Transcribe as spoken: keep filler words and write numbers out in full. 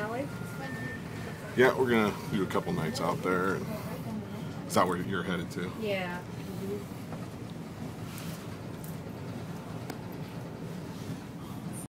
Valley? Yeah, we're gonna do a couple nights out there. And is that where you're headed to? Yeah. Mm-hmm.